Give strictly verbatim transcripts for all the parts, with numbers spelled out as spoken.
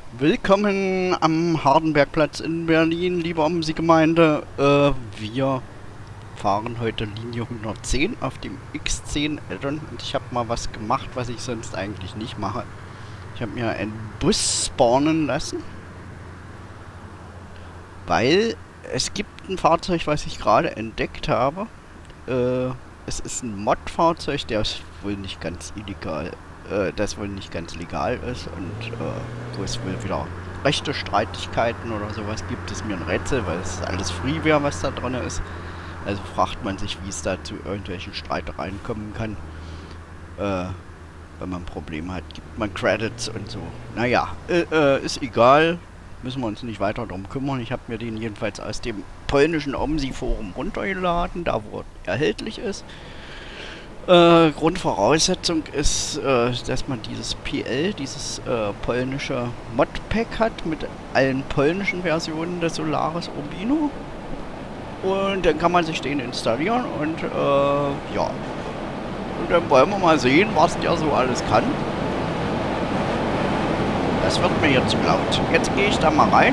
Willkommen am Hardenbergplatz in Berlin, liebe Omsi-Gemeinde. Äh, wir fahren heute Linie hundertzehn auf dem X zehn Add-on und ich habe mal was gemacht, was ich sonst eigentlich nicht mache. Ich habe mir einen Bus spawnen lassen, weil es gibt ein Fahrzeug, was ich gerade entdeckt habe. Äh, es ist ein Mod-Fahrzeug, der ist wohl nicht ganz illegal, äh, das wohl nicht ganz legal ist und äh, wo es wohl wieder rechte Streitigkeiten oder sowas gibt, ist mir ein Rätsel, weil es alles Freeware, was da drin ist. Also fragt man sich, wie es da zu irgendwelchen Streitereien kommen kann. Äh, wenn man Probleme hat, gibt man Credits und so. Naja, äh, äh, ist egal. Müssen wir uns nicht weiter darum kümmern. Ich habe mir den jedenfalls aus dem polnischen Omsi-Forum runtergeladen, da wo er erhältlich ist. Äh, Grundvoraussetzung ist, äh, dass man dieses P L, dieses äh, polnische Modpack hat mit allen polnischen Versionen des Solaris Urbino. Und dann kann man sich den installieren und äh, ja. Und dann wollen wir mal sehen, was der so alles kann. Das wird mir jetzt zu laut. Jetzt gehe ich da mal rein.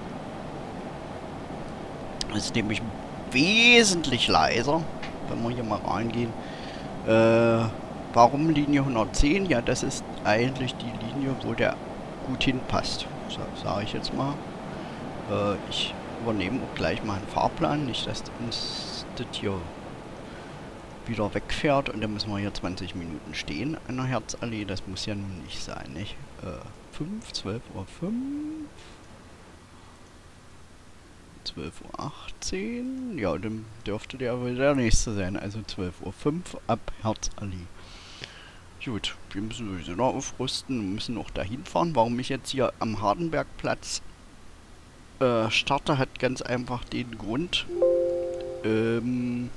Das ist nämlich wesentlich leiser, wenn wir hier mal reingehen. Äh, warum Linie hundertzehn? Ja, das ist eigentlich die Linie, wo der gut hinpasst. So, sage ich jetzt mal. Äh, ich übernehme auch gleich mal einen Fahrplan, nicht dass uns das hier wieder wegfährt und dann müssen wir hier zwanzig Minuten stehen an der Herzallee. Das muss ja nun nicht sein, nicht? Äh, fünf, zwölf Uhr fünf, zwölf Uhr achtzehn, ja, dann dürfte der wohl der nächste sein, also zwölf Uhr fünf ab Herzallee. Gut, wir müssen sowieso noch aufrüsten, müssen auch dahin fahren. Warum ich jetzt hier am Hardenbergplatz äh, starte, hat ganz einfach den Grund, ähm,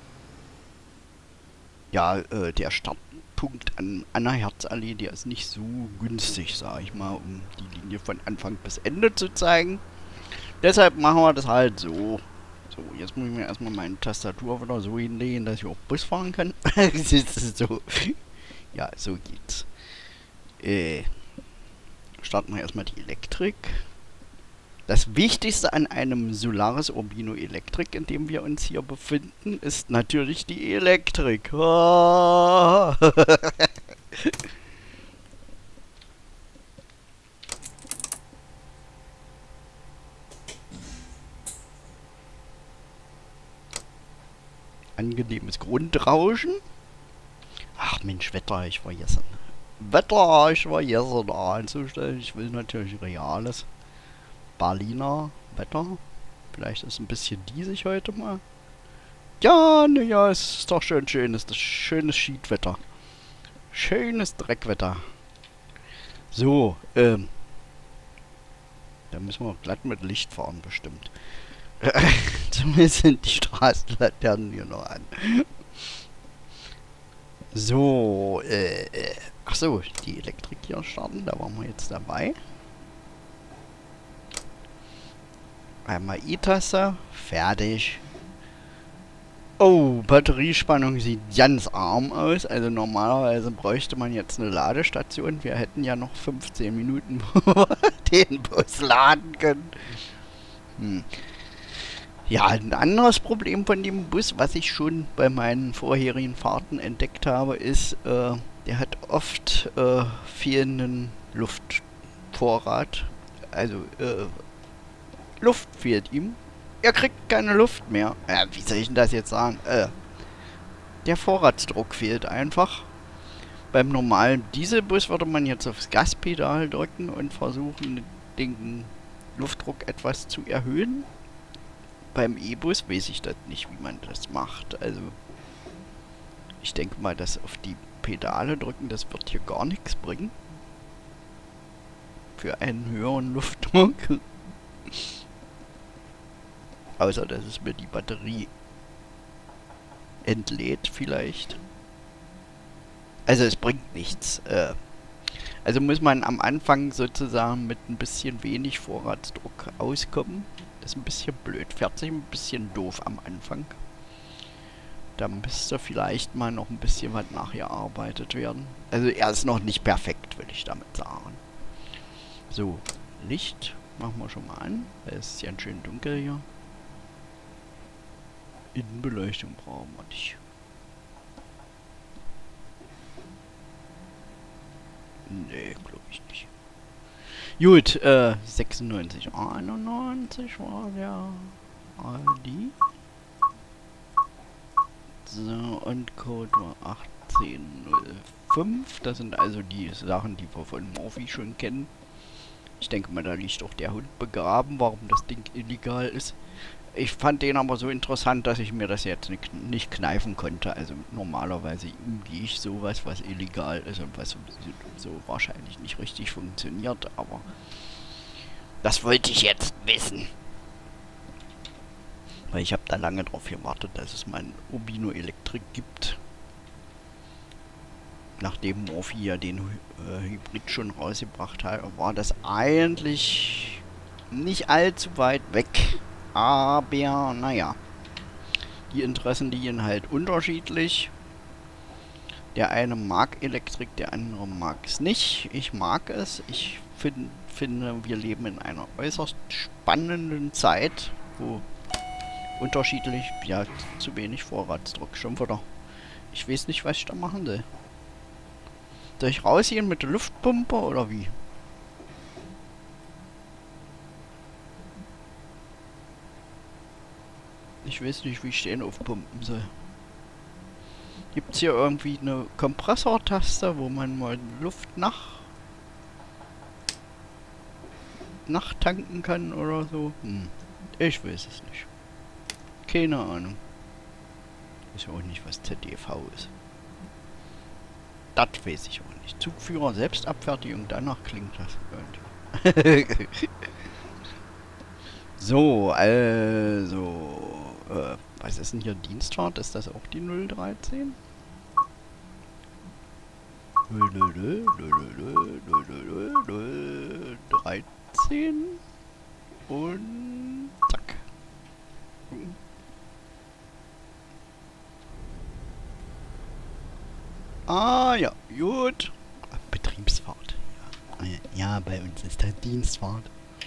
ja, äh, der Startpunkt an, an der Herzallee, der ist nicht so günstig, sag ich mal, um die Linie von Anfang bis Ende zu zeigen. Deshalb machen wir das halt so. So, jetzt muss ich mir erstmal meine Tastatur wieder so hinlegen, dass ich auch Bus fahren kann. So. Ja, so geht's. Äh, starten wir erstmal die Elektrik. Das Wichtigste an einem Solaris Urbino Electric, in dem wir uns hier befinden, ist natürlich die Elektrik. Oh. Angenehmes Grundrauschen. Ach Mensch, Wetter, ich vergessen. Wetter, ich vergessen einzustellen. Ich will natürlich reales Berliner Wetter. Vielleicht ist ein bisschen diesig heute mal. Ja, ne, ja, es ist doch schön schön. Es ist schönes Schiedwetter. Schönes Dreckwetter. So, ähm. Da müssen wir glatt mit Licht fahren, bestimmt. Zumindest sind die Straßenlaternen hier noch an. So, äh, äh. Ach so, die Elektrik hier starten, da waren wir jetzt dabei. Einmal E-Taste, fertig. Oh, Batteriespannung sieht ganz arm aus. Also normalerweise bräuchte man jetzt eine Ladestation. Wir hätten ja noch fünfzehn Minuten, wo wir den Bus laden können. Hm. Ja, ein anderes Problem von dem Bus, was ich schon bei meinen vorherigen Fahrten entdeckt habe, ist, äh, der hat oft äh, fehlenden Luftvorrat. Also, äh, Luft fehlt ihm. Er kriegt keine Luft mehr. Ja, wie soll ich denn das jetzt sagen? Äh, der Vorratsdruck fehlt einfach. Beim normalen Dieselbus würde man jetzt aufs Gaspedal drücken und versuchen, den Luftdruck etwas zu erhöhen. Beim E-Bus weiß ich das nicht, wie man das macht. Also, ich denke mal, dass auf die Pedale drücken, das wird hier gar nichts bringen. Für einen höheren Luftdruck. Außer, dass es mir die Batterie entlädt vielleicht. Also es bringt nichts. Äh, also muss man am Anfang sozusagen mit ein bisschen wenig Vorratsdruck auskommen. Das ist ein bisschen blöd. Fährt sich ein bisschen doof am Anfang. Da müsste vielleicht mal noch ein bisschen was nachgearbeitet werden. Also er ist noch nicht perfekt, will ich damit sagen. So, Licht machen wir schon mal an, weil es ist ganz schön dunkel hier. Innenbeleuchtung brauchen wir nicht. Nee, glaube ich nicht. Gut, äh, sechsundneunzig einundneunzig war der I D. So, und Code war achtzehn null fünf. Das sind also die Sachen, die wir von Morphy schon kennen. Ich denke mal, da liegt auch der Hund begraben, warum das Ding illegal ist. Ich fand den aber so interessant, dass ich mir das jetzt nicht, nicht kneifen konnte. Also normalerweise gehe ich sowas, was illegal ist und was so, so wahrscheinlich nicht richtig funktioniert. Aber das wollte ich jetzt wissen. Weil ich habe da lange drauf gewartet, dass es mal ein Urbino Electric gibt. Nachdem Morphy ja den äh, Hybrid schon rausgebracht hat, war das eigentlich nicht allzu weit weg. Aber, naja. Die Interessen liegen halt unterschiedlich. Der eine mag Elektrik, der andere mag es nicht. Ich mag es. Ich find, finde, wir leben in einer äußerst spannenden Zeit, wo unterschiedlich, ja, zu wenig Vorratsdruck schon wieder. Ich weiß nicht, was ich da machen soll. Soll ich rausgehen mit der Luftpumpe oder wie? Ich weiß nicht, wie ich den aufpumpen soll. Gibt es hier irgendwie eine Kompressortaste, wo man mal Luft nach nachtanken kann oder so? Hm. Ich weiß es nicht. Keine Ahnung. Ich weiß auch nicht, was Z D V ist. Das weiß ich auch nicht. Zugführer, Selbstabfertigung, danach klingt das. So, also... Äh, was ist denn hier Dienstfahrt? Ist das auch die null dreizehn? null dreizehn und zack. Ah ja, gut. Betriebsfahrt. Ja, ja, bei uns ist das Dienstfahrt.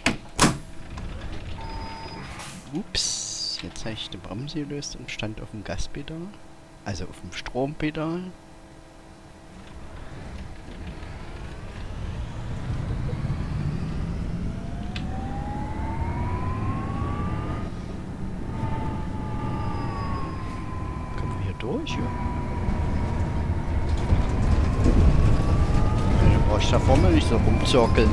Ups, jetzt habe ich die Bremse gelöst und stand auf dem Gaspedal. Also auf dem Strompedal. Kommen wir hier durch? Ja. Dann brauche ich da vorne nicht so rumzirkeln.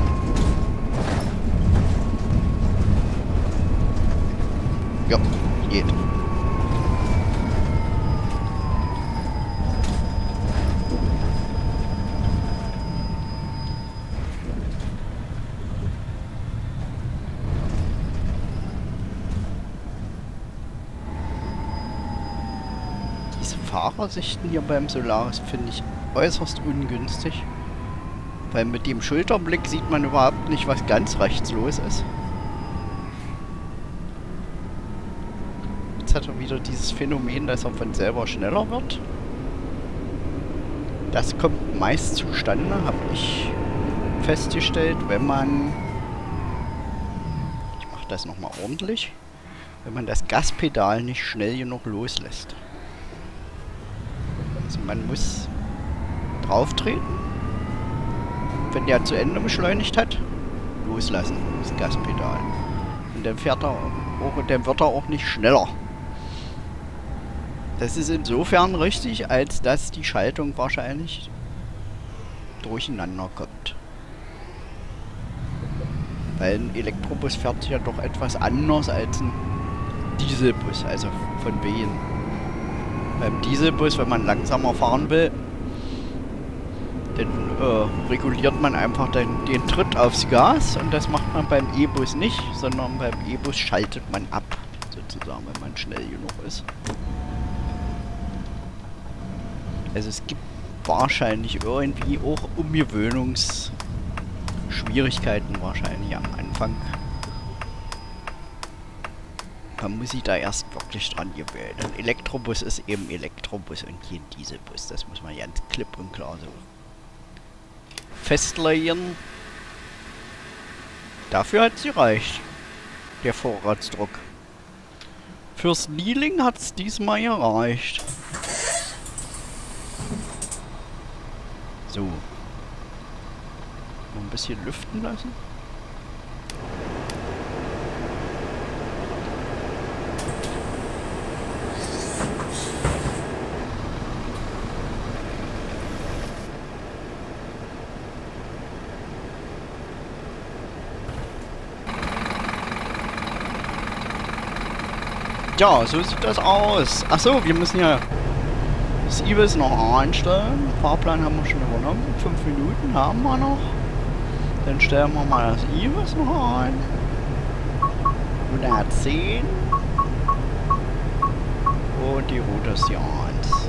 Ja, geht. Diese Fahrersichten hier beim Solaris finde ich äußerst ungünstig. Weil mit dem Schulterblick sieht man überhaupt nicht, was ganz rechts los ist. Hat er wieder dieses Phänomen, dass er von selber schneller wird. Das kommt meist zustande, habe ich festgestellt, wenn man, ich mache das nochmal ordentlich, wenn man das Gaspedal nicht schnell genug loslässt. Also man muss drauf treten, wenn der zu Ende beschleunigt hat, loslassen, das Gaspedal. Und dann fährt er auch, und dann wird er auch nicht schneller. Das ist insofern richtig, als dass die Schaltung wahrscheinlich durcheinander kommt. Weil ein Elektrobus fährt ja doch etwas anders als ein Dieselbus, also von wehen. Beim Dieselbus, wenn man langsamer fahren will, dann äh, reguliert man einfach den, den Tritt aufs Gas und das macht man beim E-Bus nicht, sondern beim E-Bus schaltet man ab, sozusagen, wenn man schnell genug ist. Also es gibt wahrscheinlich irgendwie auch Umgewöhnungsschwierigkeiten wahrscheinlich am Anfang. Man muss sich da erst wirklich dran gewöhnen. Ein Elektrobus ist eben Elektrobus und kein Dieselbus. Das muss man ganz klipp und klar so festlegen. Dafür hat sie reicht. Der Vorratsdruck. Fürs Kneeling hat es diesmal gereicht. So. Noch ein bisschen lüften lassen. Ja, so sieht das aus. Achso, wir müssen ja das I B I S noch einstellen. Fahrplan haben wir schon übernommen. Fünf Minuten haben wir noch. Dann stellen wir mal das I B I S noch ein. hundertzehn. Und die Route ist die eins.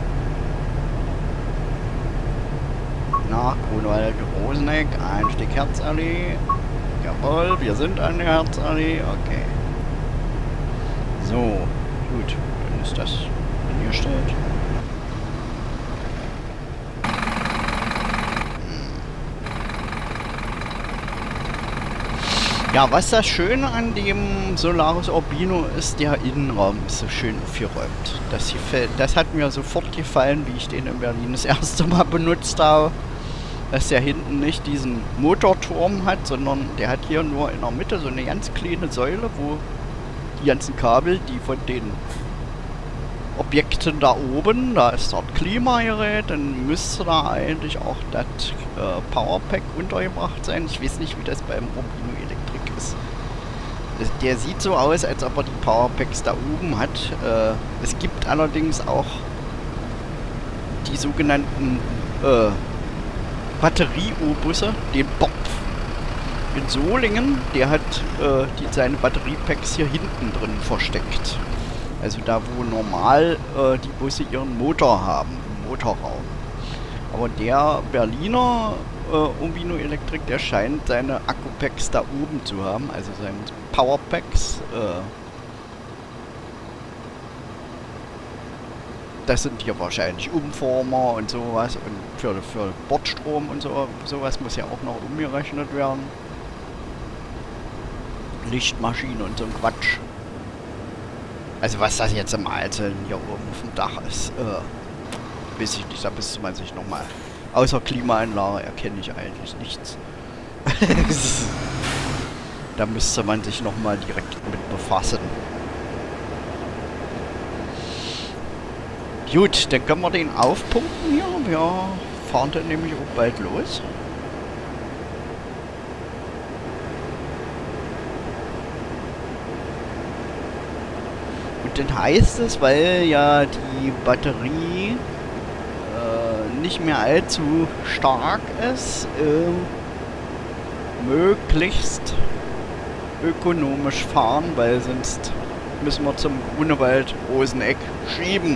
Nach Grunwald-Roseneck, Einstieg Herzallee. Jawohl, wir sind an der Herzallee. Okay. So, gut, dann ist das angestellt. Hm. Ja, was das Schöne an dem Solaris Urbino ist, der Innenraum ist so schön aufgeräumt. Das, das hat mir sofort gefallen, wie ich den in Berlin das erste Mal benutzt habe. Dass der hinten nicht diesen Motorturm hat, sondern der hat hier nur in der Mitte so eine ganz kleine Säule, wo die ganzen Kabel, die von den Objekten da oben, da ist dort Klimagerät, dann müsste da eigentlich auch das äh, Powerpack untergebracht sein. Ich weiß nicht, wie das beim Urbino Electric ist. Das, der sieht so aus, als ob er die Powerpacks da oben hat. Äh, es gibt allerdings auch die sogenannten äh, Batterie-O-Busse, den Bob in Solingen, der hat äh, die, seine Batteriepacks hier hinten drin versteckt. Also da, wo normal äh, die Busse ihren Motor haben, im Motorraum. Aber der Berliner äh, Urbino Electric, der scheint seine Akkupacks da oben zu haben, also seine Powerpacks. Äh, das sind hier wahrscheinlich Umformer und sowas und für, für Bordstrom und so, sowas muss ja auch noch umgerechnet werden. Lichtmaschine und so ein Quatsch. Also was das jetzt im Einzelnen hier oben auf dem Dach ist, äh, weiß ich nicht, da müsste man sich nochmal, außer Klimaanlage erkenne ich eigentlich nichts. Da müsste man sich nochmal direkt mit befassen. Gut, dann können wir den aufpumpen hier. Wir fahren dann nämlich auch bald los. Und dann heißt es, weil ja die Batterie äh, nicht mehr allzu stark ist, äh, möglichst ökonomisch fahren, weil sonst müssen wir zum Grunewald-Roseneck schieben.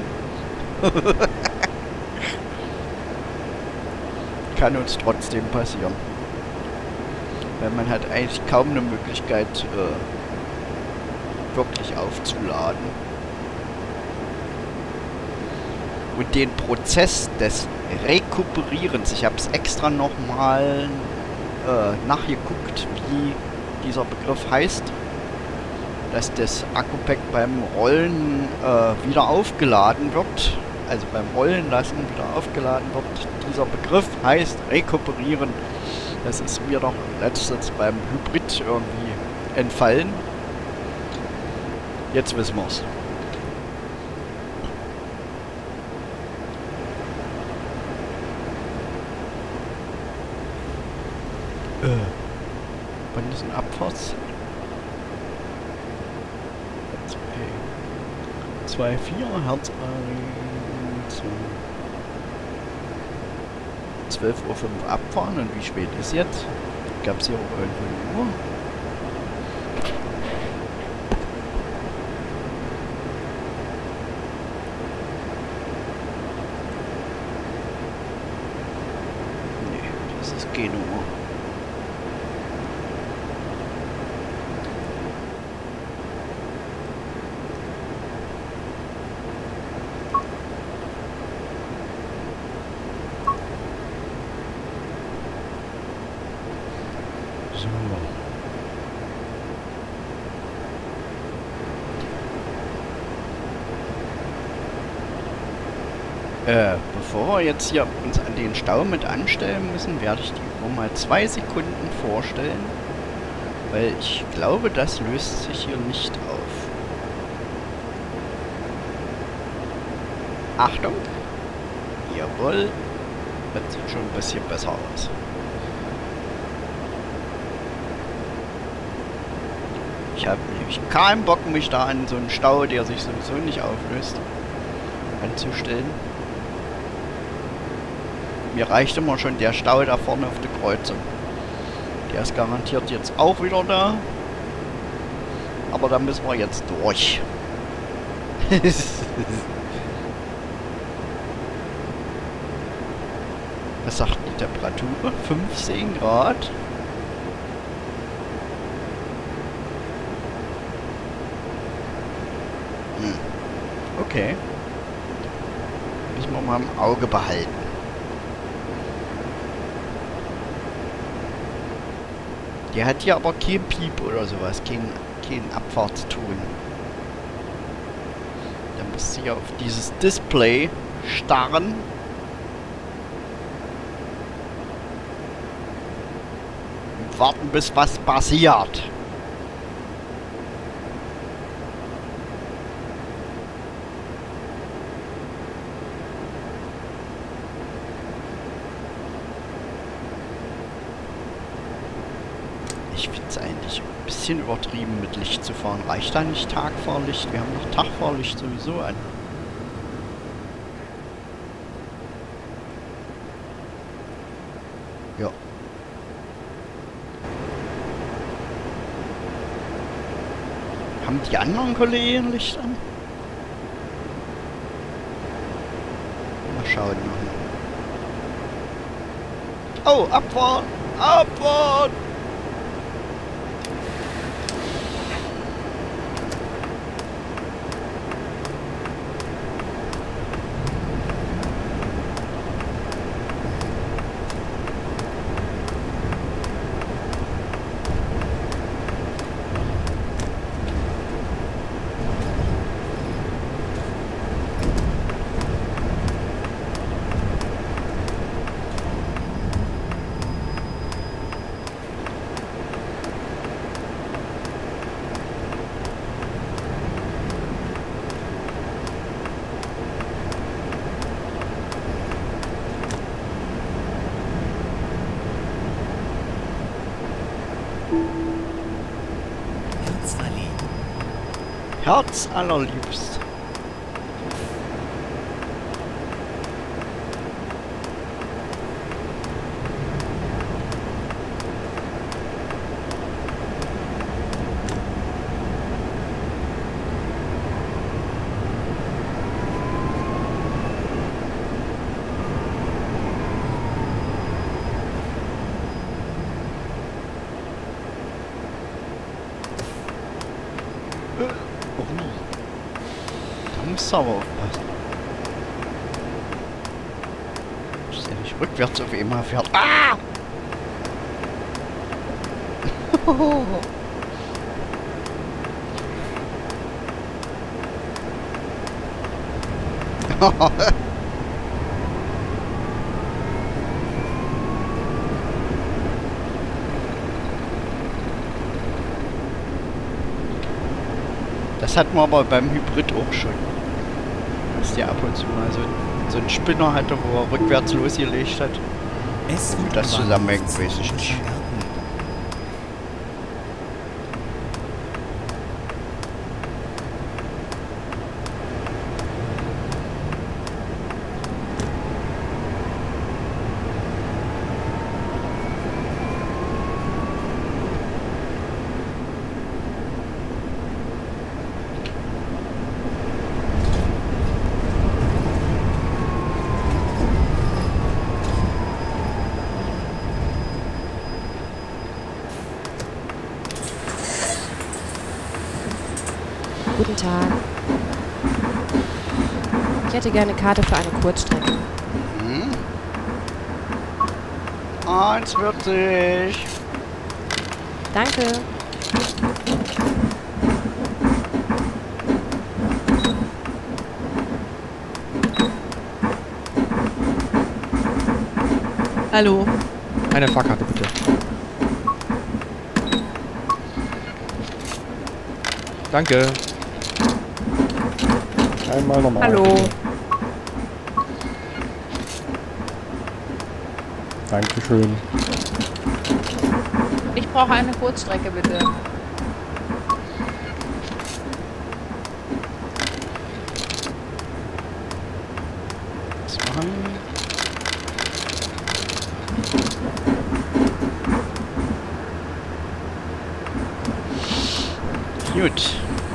Kann uns trotzdem passieren. Weil man hat eigentlich kaum eine Möglichkeit, äh, wirklich aufzuladen. Und den Prozess des Rekuperierens, ich habe es extra nochmal äh, nachgeguckt, wie dieser Begriff heißt, dass das Akkupack beim Rollen äh, wieder aufgeladen wird, also beim Rollen lassen wieder aufgeladen wird. Dieser Begriff heißt Rekuperieren. Das ist mir doch letztens beim Hybrid irgendwie entfallen. Jetzt wissen wir es. Äh, wann ist ein Abfahrts? zwei Komma vier Hertz. zwölf Uhr fünf abfahren. Und wie spät ist jetzt? Gab es hier auch irgendwo eine Uhr? Nee, das ist keine Uhr. So. Äh, bevor wir jetzt hier uns an den Stau mit anstellen müssen, werde ich die Uhr mal zwei Sekunden vorstellen. Weil ich glaube, das löst sich hier nicht auf. Achtung! Jawohl! Das sieht schon ein bisschen besser aus. Ich habe nämlich keinen Bock, mich da an so einen Stau, der sich sowieso nicht auflöst, anzustellen. Mir reicht immer schon der Stau da vorne auf der Kreuzung. Der ist garantiert jetzt auch wieder da. Aber da müssen wir jetzt durch. Was sagt die Temperatur? fünfzehn Grad. Hm. Okay. Müssen wir mal im Auge behalten. Der hat hier aber kein Piep oder sowas, kein, kein Abfahrtston. Da muss ich auf dieses Display starren. Und warten, bis was passiert. Ich finde es eigentlich ein bisschen übertrieben, mit Licht zu fahren. Reicht da nicht Tagfahrlicht? Wir haben noch Tagfahrlicht sowieso an. Ja. Haben die anderen Kollegen Licht an? Mal schauen. Oh, abfahren! Abfahren! Herz allerliebst. Da musst du aber aufpassen. Dass der nicht rückwärts auf einmal fährt. Ah! Das hatten wir aber beim Hybrid auch schon. Dass der ab und zu mal so, so einen Spinner hatte, wo er rückwärts losgelegt hat. Wie das zusammenhängt, weiß ich nicht. Guten Tag. Ich hätte gerne eine Karte für eine Kurzstrecke. Hm? eins vierzig. Danke. Hallo. Eine Fahrkarte bitte. Danke. Einmal normal. Hallo. Bitte. Dankeschön. Ich brauche eine Kurzstrecke, bitte. Zwei. Gut.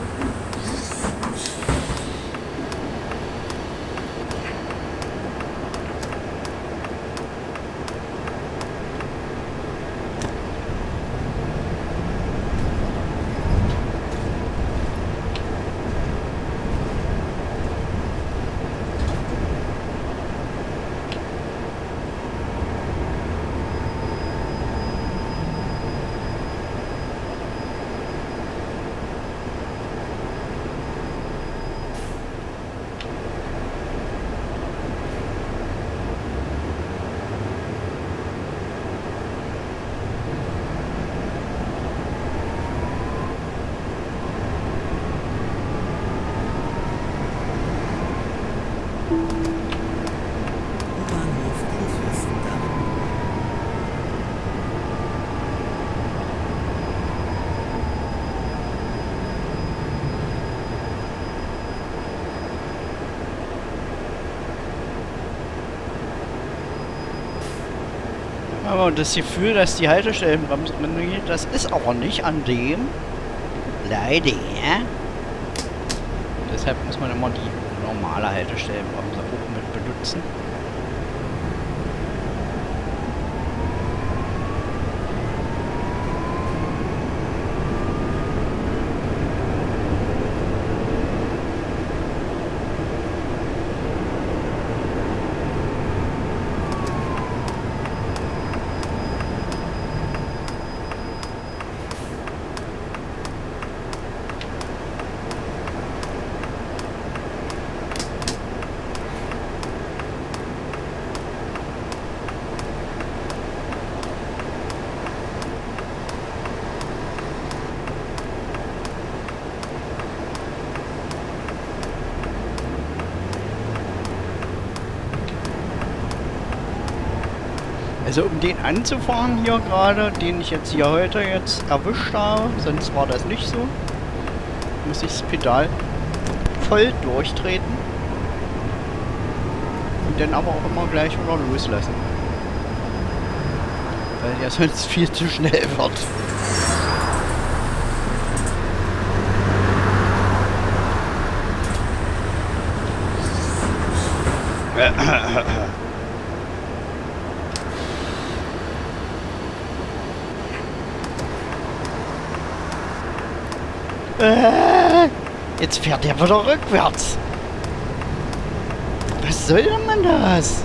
Aber das Gefühl, dass die Haltestellenbremse drin geht, das ist aber nicht an dem. Leider. Deshalb muss man immer die normale Haltestellenbremse auch mit benutzen. Also um den anzufahren hier gerade, den ich jetzt hier heute jetzt erwischt habe, sonst war das nicht so, muss ich das Pedal voll durchtreten und dann aber auch immer gleich wieder loslassen, weil der sonst viel zu schnell wird. Äh, jetzt fährt er wieder rückwärts. Was soll denn man das?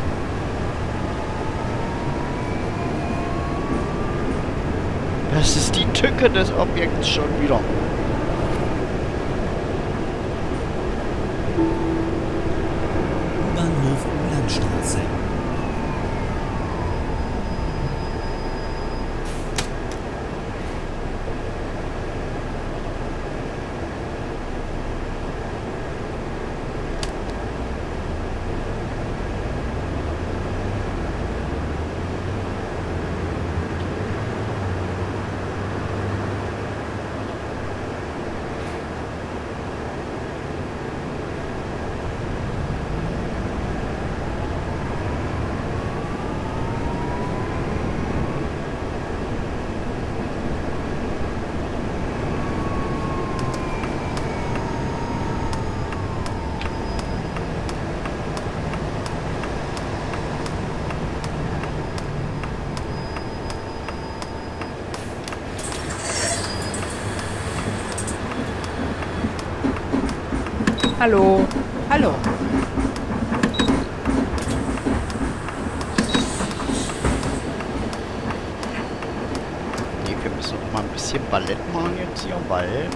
Das ist die Tücke des Objekts schon wieder. Bahnhof Landstraße. Hallo. Hallo. Nee, wir müssen noch mal ein bisschen Ballett machen jetzt hier, weil...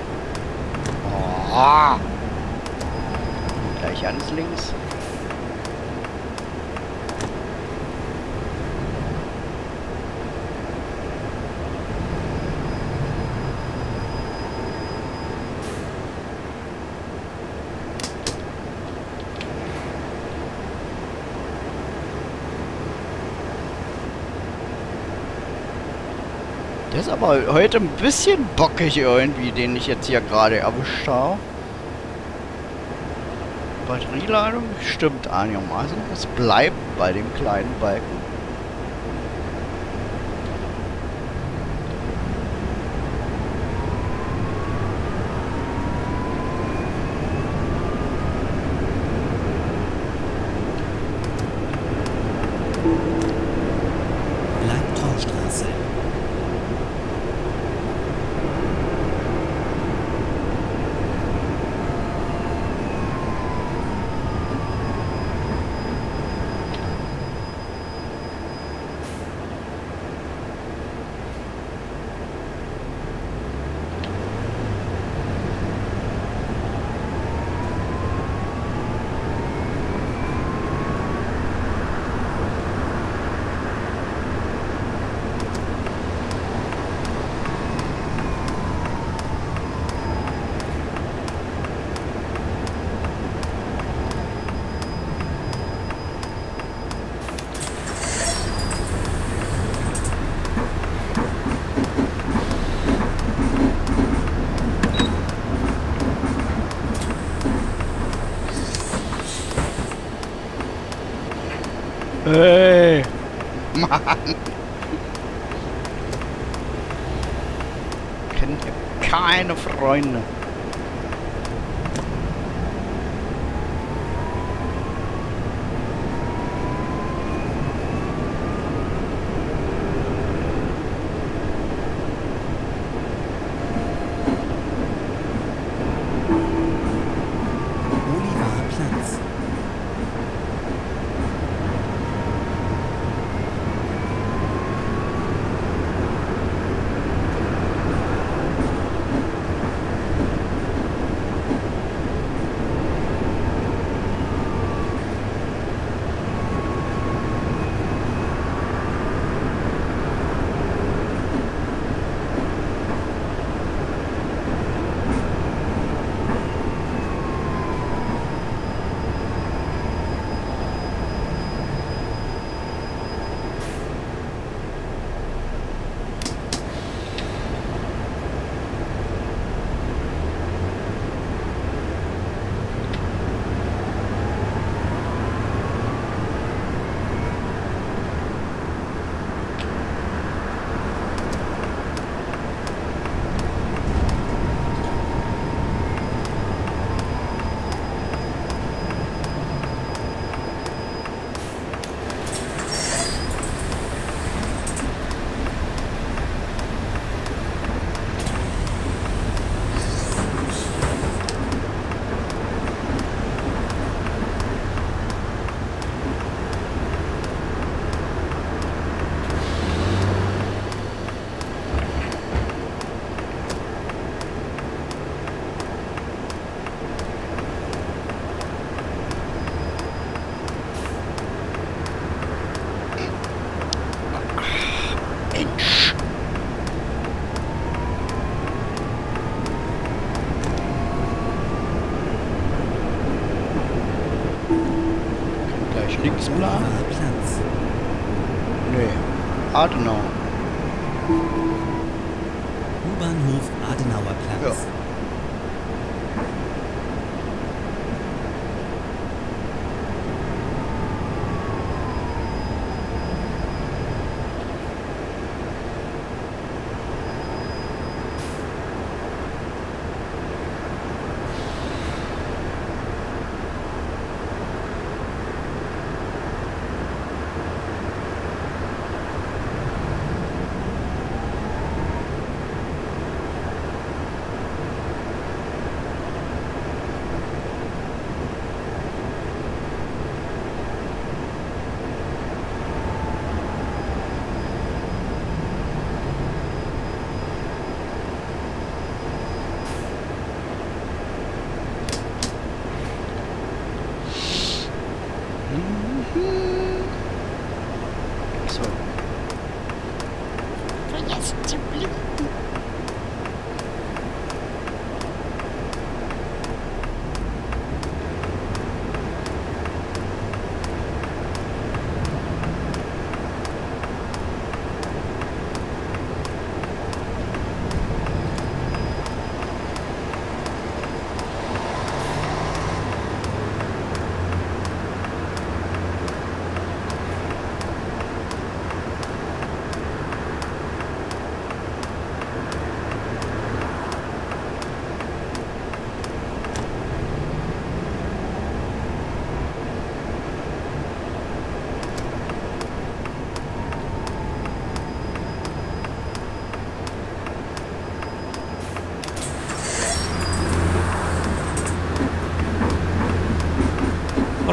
Oh. Gleich ganz links. Der ist aber heute ein bisschen bockig irgendwie, den ich jetzt hier gerade erwischt habe. Batterieladung stimmt einigermaßen. Es bleibt bei dem kleinen Balken. Leibtorstraße. Hey! Mann! Kennt ihr keine Freunde? Bolivar Platz. Mensch! Gleich links bleiben? Bolivar Platz. Nee. Adenauer. U-Bahnhof Adenauer Platz. Ja.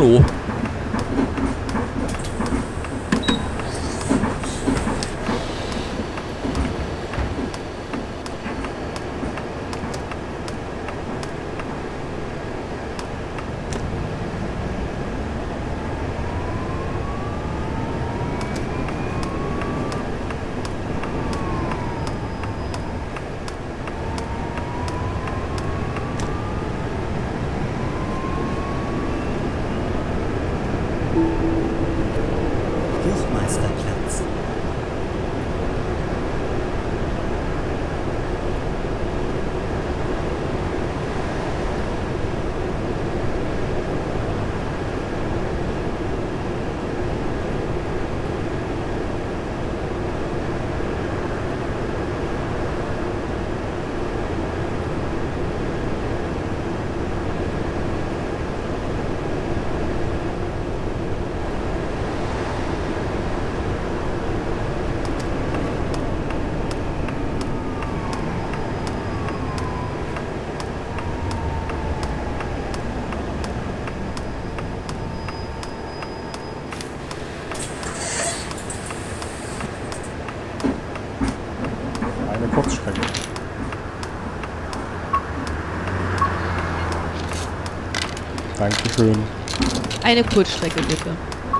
Hallo. Hochmeisterplatz. Eine Kurzstrecke. Dankeschön. Eine Kurzstrecke bitte.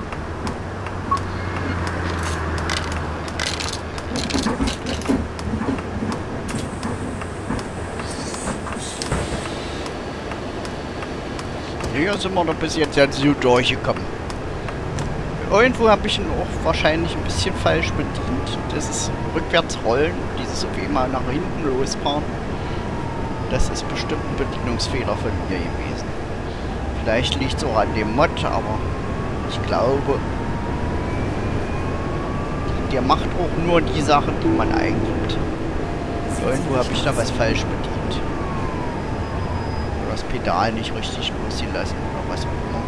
Hier sind wir doch bis jetzt ja so durchgekommen. Irgendwo habe ich ihn auch wahrscheinlich ein bisschen falsch bedient. Das ist rückwärts rollen, dieses auf einmal nach hinten losfahren. Das ist bestimmt ein Bedienungsfehler von mir gewesen. Vielleicht liegt es auch an dem Mod, aber ich glaube, der macht auch nur die Sachen, die man eingibt. Irgendwo habe ich da was falsch bedient. Oder das Pedal nicht richtig losgelassen oder was auch immer.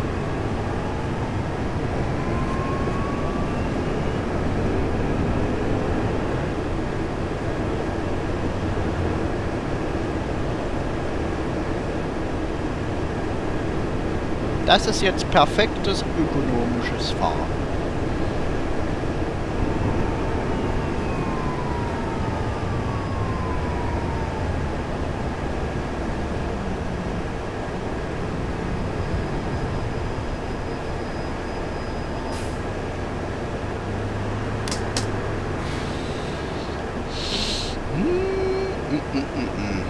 Das ist jetzt perfektes ökonomisches Fahren. Mm, mm, mm, mm.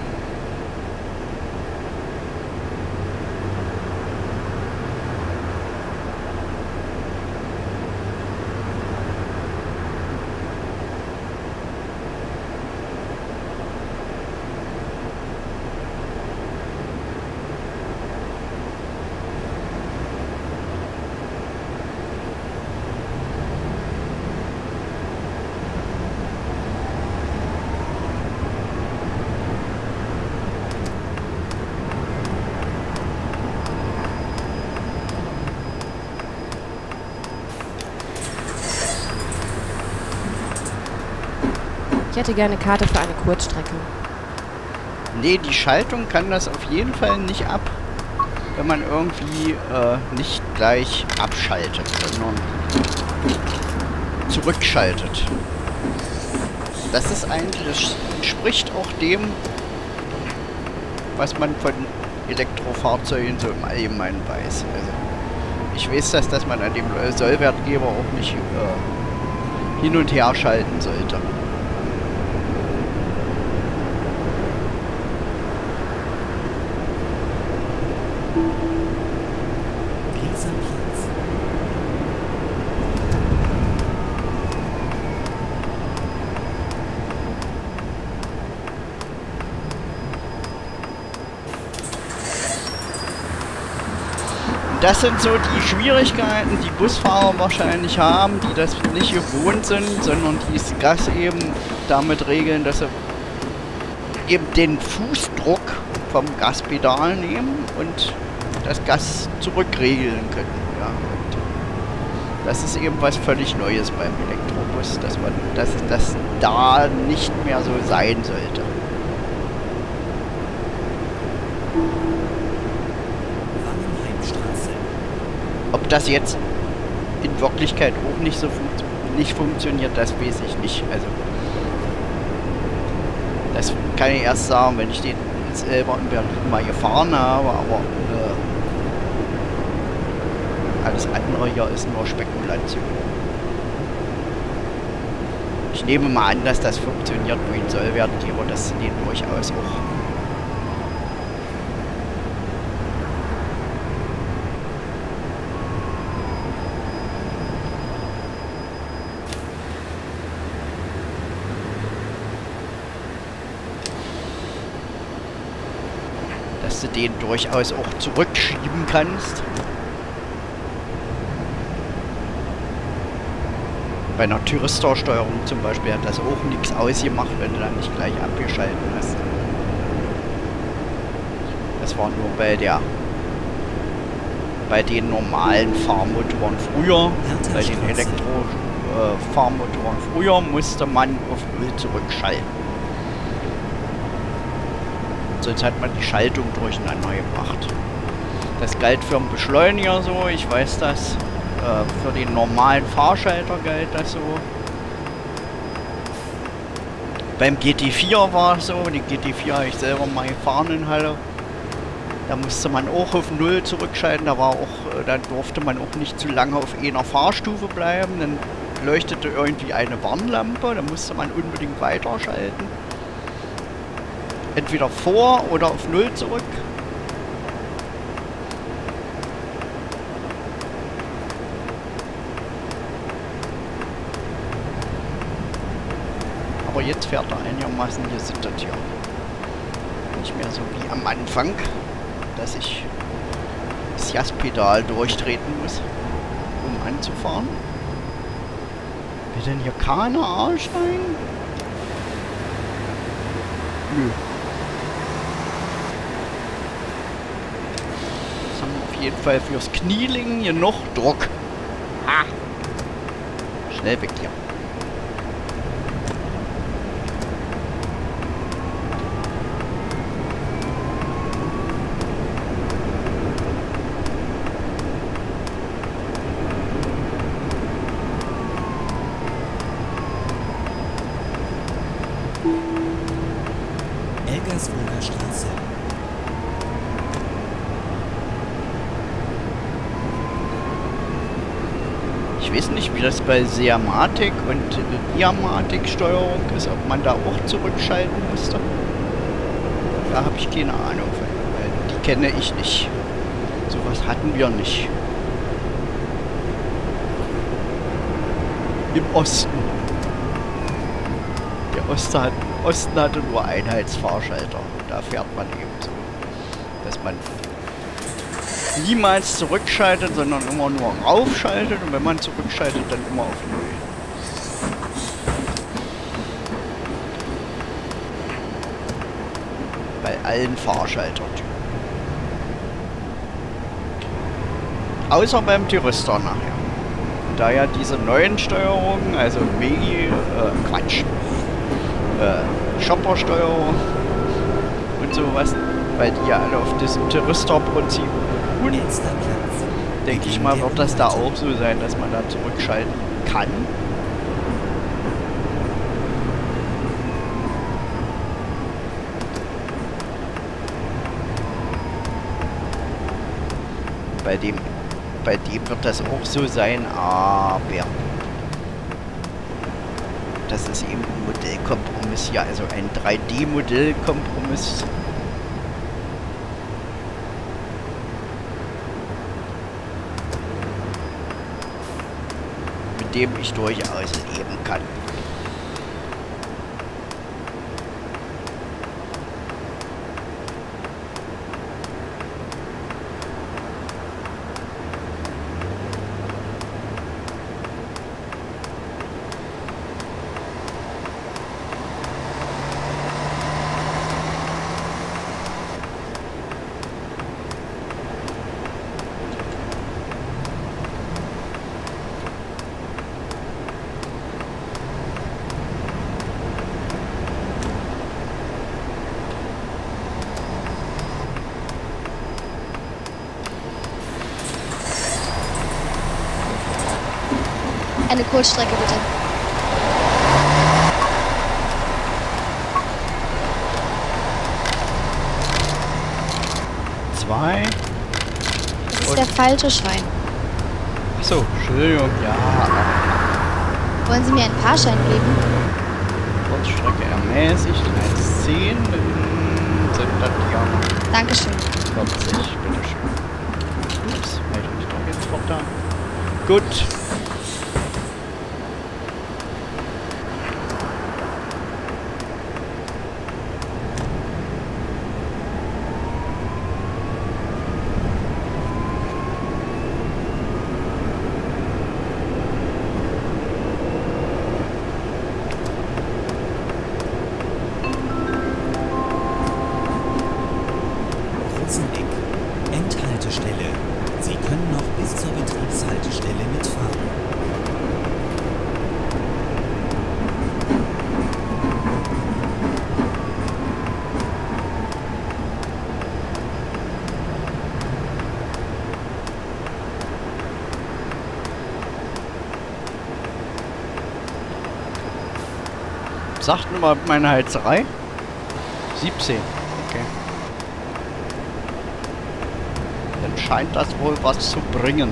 Ich hätte gerne Karte für eine Kurzstrecke. Nee, die Schaltung kann das auf jeden Fall nicht ab, wenn man irgendwie äh, nicht gleich abschaltet, sondern zurückschaltet. Das ist eigentlich, das entspricht auch dem, was man von Elektrofahrzeugen so im Allgemeinen weiß. Also ich weiß, dass, dass man an dem Sollwertgeber auch nicht äh, hin und her schalten sollte. Riesenplatz. Das sind so die Schwierigkeiten, die Busfahrer wahrscheinlich haben, die das nicht gewohnt sind, sondern die das Gas eben damit regeln, dass sie eben den Fußdruck vom Gaspedal nehmen und das Gas zurückregeln können. Ja. Und das ist eben was völlig Neues beim Elektrobus, dass man, dass das da nicht mehr so sein sollte. Wangenheimstraße. Ob das jetzt in Wirklichkeit auch nicht so funkt nicht funktioniert, das weiß ich nicht. Also das kann ich erst sagen, wenn ich den selber in Berlin mal gefahren habe, aber äh, alles andere hier ist nur Spekulation. Ich nehme mal an, dass das funktioniert, wohin soll werden, aber das den durchaus auch. Dass du den durchaus auch zurückschieben kannst. Bei einer Thyristorsteuerung zum Beispiel hat das auch nichts ausgemacht, wenn du dann nicht gleich abgeschalten hast. Das war nur bei der bei den normalen Fahrmotoren früher, bei den Elektro-Fahrmotoren äh, früher musste man auf Null zurückschalten. Sonst hat man die Schaltung durcheinander gebracht. Das galt für einen Beschleuniger so, ich weiß das. Äh, für den normalen Fahrschalter galt das so. Beim G T vier war es so, den G T vier habe ich selber mal gefahren in Halle. Da musste man auch auf Null zurückschalten, da war auch, äh, dann durfte man auch nicht zu lange auf einer Fahrstufe bleiben. Dann leuchtete irgendwie eine Warnlampe, da musste man unbedingt weiterschalten. Entweder vor oder auf Null zurück. Aber jetzt fährt er einigermaßen gesittet hier. Nicht mehr so wie am Anfang, dass ich das Gaspedal durchtreten muss, um anzufahren. Will denn hier keiner aussteigen? Nö. Auf jeden Fall fürs Knielingen hier noch Druck. Ah. Schnell weg hier. Elgersburger Straße. Ich weiß nicht, wie das bei Seamatic und Diamatic-Steuerung ist, ob man da auch zurückschalten musste. Da habe ich keine Ahnung, weil die kenne ich nicht. Sowas hatten wir nicht. Im Osten. Der Osten, hat, Osten hatte nur Einheitsfahrschalter. Da fährt man eben so, dass man niemals zurückschaltet, sondern immer nur raufschaltet und wenn man zurückschaltet, dann immer auf Null. Bei allen Fahrschaltertypen. Außer beim Thyristor nachher. Da ja diese neuen Steuerungen, also Megi, äh, Quatsch, äh, Shopper-Steuerung und sowas, weil die ja alle auf diesem Thyristor-Prinzip und denke ich mal, wird das da auch so sein, dass man da zurückschalten kann. Bei dem, bei dem wird das auch so sein, aber das ist eben ein Modellkompromiss hier, also ein drei D-Modellkompromiss. Mit dem ich durchaus leben kann. eine Kurzstrecke bitte. Zwei. Das ist der falsche Schein. Achso, Entschuldigung, ja. Wollen Sie mir einen Fahrschein geben? Kurzstrecke ermäßigt, eins zehn, dann sind das ja noch Dankeschön. vierzig, bitteschön. Ups, melde mich doch jetzt fort da. Gut. Roseneck. Endhaltestelle. Sie können noch bis zur Betriebshaltestelle mitfahren. Sagt nur mal meine Heizerei. siebzehn. Okay. Dann scheint das wohl was zu bringen.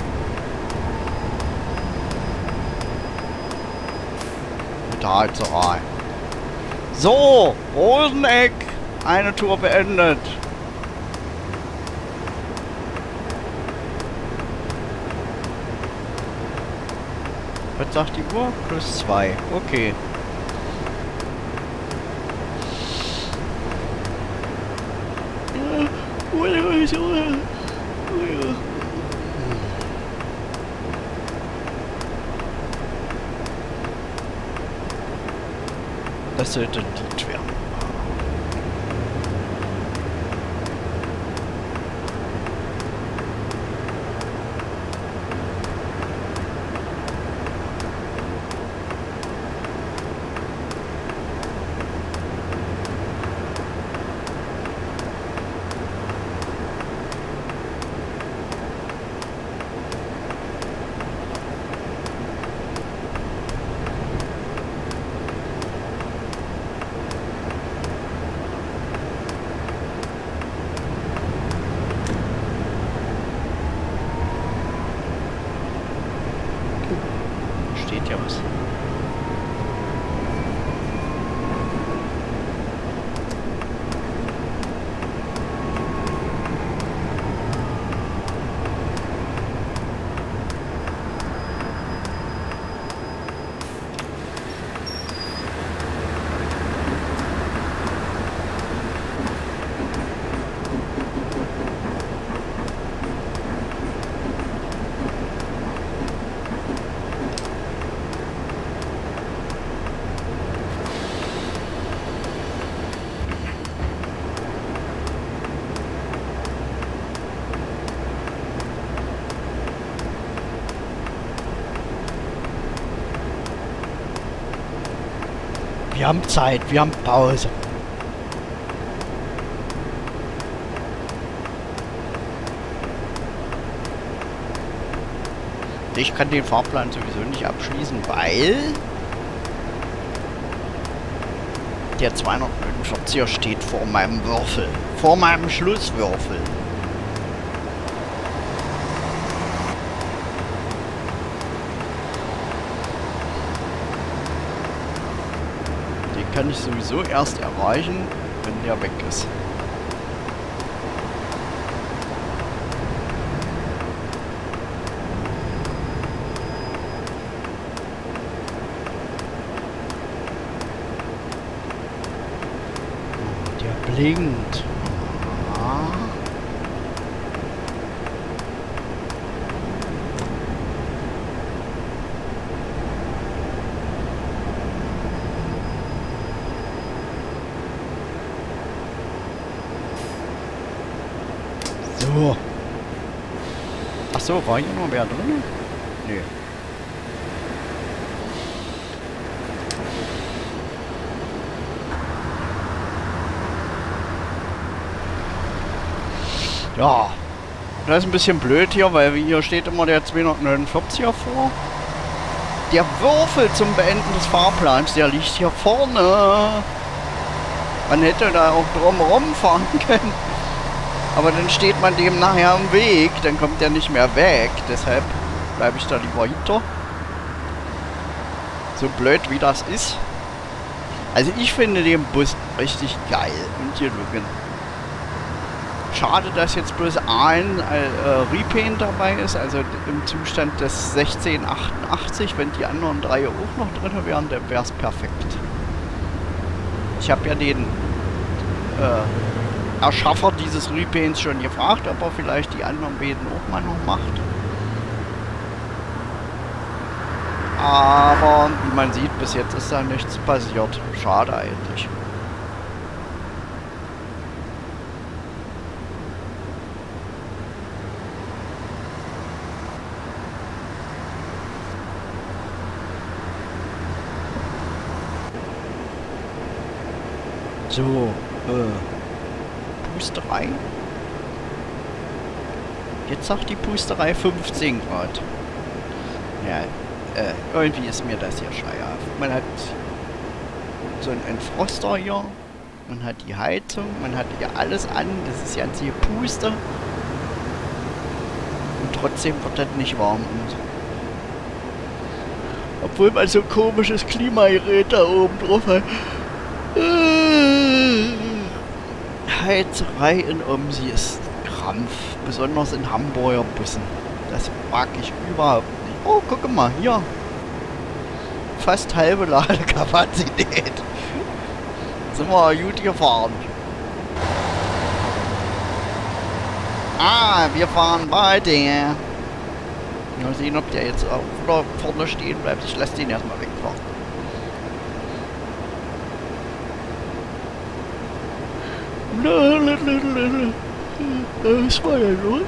Mit der Heizerei. So, Roseneck. Eine Tour beendet. Was sagt die Uhr? Plus zwei. Okay. Das sollte ein Lied werden. Steht ja was. Wir haben Zeit, wir haben Pause. Ich kann den Fahrplan sowieso nicht abschließen, weil der zweihundertneunundvierziger steht vor meinem Würfel. Vor meinem Schlusswürfel. Den kann ich sowieso erst erreichen, wenn der weg ist. Blinkt. Ah. So. Ach so, war hier noch wer drin? Nee. Ja, das ist ein bisschen blöd hier, weil hier steht immer der zweihundertneunundvierziger vor. Der Würfel zum Beenden des Fahrplans, der liegt hier vorne. Man hätte da auch drumherum fahren können. Aber dann steht man dem nachher im Weg, dann kommt der nicht mehr weg. Deshalb bleibe ich da lieber hinter. So blöd wie das ist. Also ich finde den Bus richtig geil und gelungen. Schade, dass jetzt bloß ein äh, Repaint dabei ist, also im Zustand des sechzehn achtundachtzig. Wenn die anderen drei auch noch drin wären, dann wäre es perfekt. Ich habe ja den äh, Erschaffer dieses Repaints schon gefragt, ob er vielleicht die anderen beiden auch mal noch macht. Aber wie man sieht, bis jetzt ist da nichts passiert. Schade eigentlich. So, äh, Pusterei. Jetzt sagt die Pusterei fünfzehn Grad. Ja, äh, irgendwie ist mir das hier schleierhaft. Man hat so einen Entfroster hier, man hat die Heizung, man hat hier alles an, das ist ganz hier Puste. Und trotzdem wird das nicht warm. Und obwohl man so ein komisches Klimagerät da oben drauf hat. Heizerei in Omsi ist Krampf, besonders in Hamburger Bussen. Das mag ich überhaupt nicht. Oh, guck mal, hier. Fast halbe Ladekapazität. Sind wir gut gefahren. Ah, wir fahren weiter. Mal sehen, ob der jetzt auch wieder vorne stehen bleibt. Ich lasse den erstmal wegfahren. Was war denn los?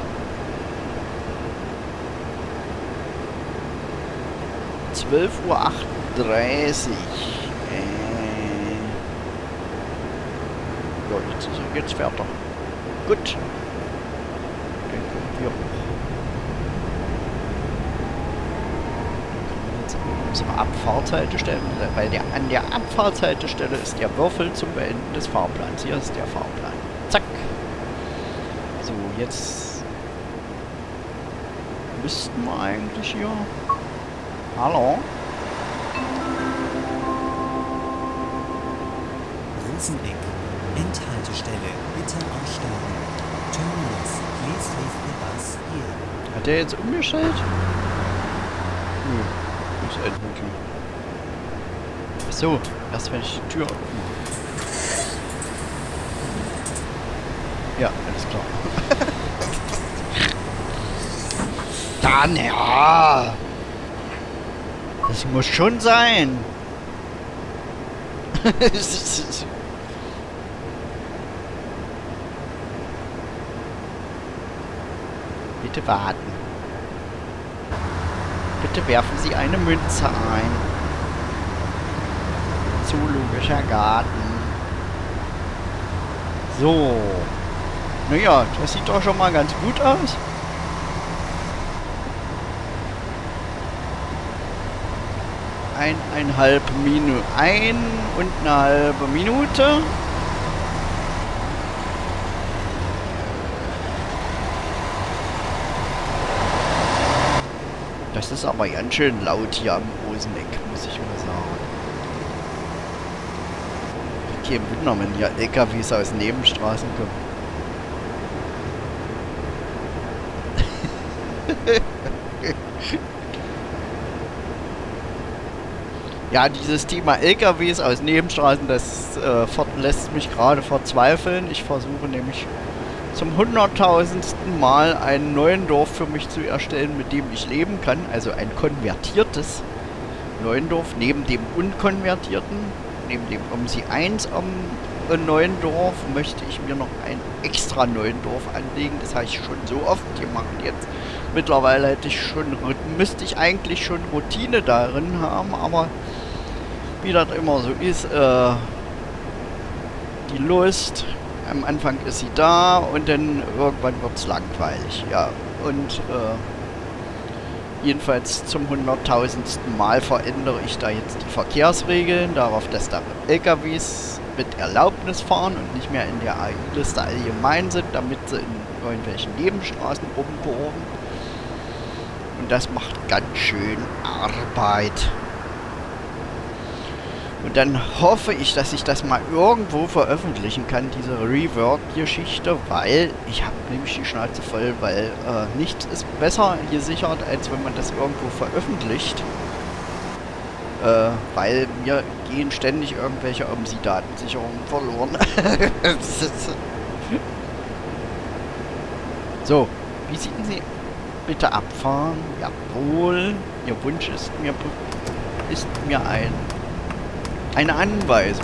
zwölf Uhr achtunddreißig. Äh. Ja, jetzt ist er. Jetzt fährt er. Gut. Dann kommen wir hoch. Jetzt an unsere Abfahrtshaltestelle, weil der, an der Abfahrtshaltestelle ist der Würfel zum Beenden des Fahrplans. Hier ist der Fahrplan. Zack. So, jetzt müssten wir eigentlich hier... Hallo? Roseneck. Endhaltestelle. Bitte aussteigen. Terminus. Please leave the bus here. Hat der jetzt umgestellt? Nö. Ist Endmittel. Achso, erst wenn ich die Tür öffne. Ja, alles klar. Dann ja! Das muss schon sein. Bitte warten. Bitte werfen Sie eine Münze ein. Zoologischer Garten. So. Naja, das sieht doch schon mal ganz gut aus. Eineinhalb Minuten. Ein und eine halbe Minute. Das ist aber ganz schön laut hier am Roseneck, muss ich mal sagen. Kein Wunder, wenn hier L K Ws aus Nebenstraßen kommen. Ja, dieses Thema L K Ws aus Nebenstraßen, das äh, lässt mich gerade verzweifeln. Ich versuche nämlich zum hunderttausendsten Mal einen neuen Dorf für mich zu erstellen, mit dem ich leben kann. Also ein konvertiertes Neuendorf neben dem unkonvertierten, neben dem Omsi eins am äh, neuen Dorf möchte ich mir noch ein extra neuen Dorf anlegen. Das habe ich schon so oft gemacht jetzt. Mittlerweile hätte ich schon, müsste ich eigentlich schon Routine darin haben, aber wie das immer so ist, äh, die Lust, am Anfang ist sie da und dann irgendwann wird es langweilig, ja. Und äh, Jedenfalls zum hunderttausendsten Mal verändere ich da jetzt die Verkehrsregeln, darauf, dass da L K Ws mit Erlaubnis fahren und nicht mehr in der A I-Liste allgemein sind, damit sie in irgendwelchen Nebenstraßen rumkurven. Und das macht ganz schön Arbeit. Und dann hoffe ich, dass ich das mal irgendwo veröffentlichen kann, diese Revert-Geschichte, weil ich habe nämlich die Schnauze voll, weil äh, nichts ist besser gesichert, als wenn man das irgendwo veröffentlicht. Äh, weil mir gehen ständig irgendwelche O M S I-Datensicherungen verloren. So, wie sieht Sie? Bitte abfahren. Jawohl. Ihr Wunsch ist mir, ist mir ein... eine Anweisung.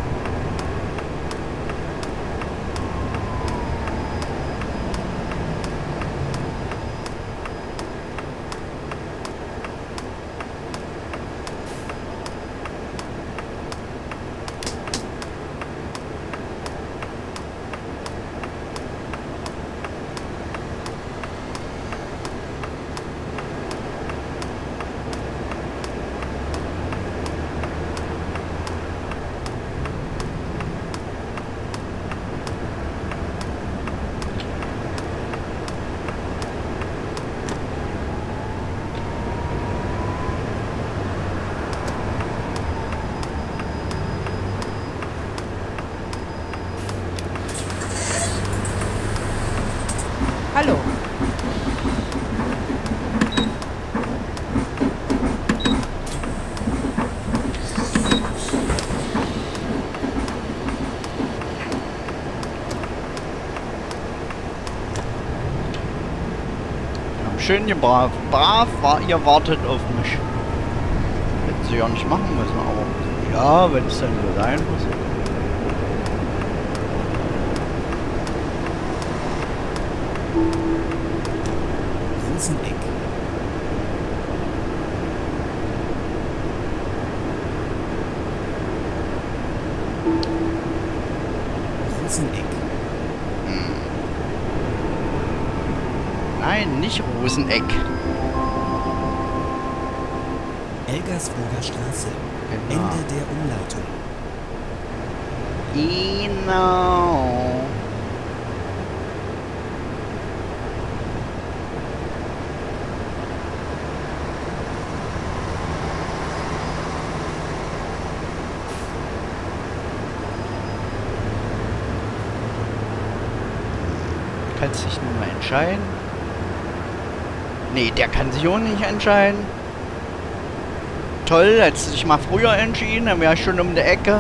Hallo. Schön gebrav. Brav war, ihr wartet auf mich. Hätten sie ja nicht machen müssen, aber ja, wenn es dann so sein muss. Roseneck. Roseneck. Nein, nicht Roseneck. Elgersburger Straße. Genau. Ende der Umleitung. Genau. Kannst dich nun mal entscheiden. Nee, der kann sich auch nicht entscheiden. Toll, hättest du dich mal früher entschieden, dann wäre ich schon um die Ecke.